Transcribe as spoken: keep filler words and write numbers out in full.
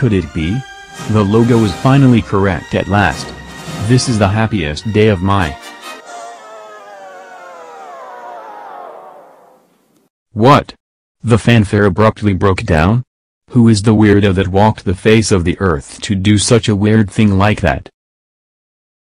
could it be? The logo is finally correct at last. This is the happiest day of my. What? The fanfare abruptly broke down? Who is the weirdo that walked the face of the earth to do such a weird thing like that?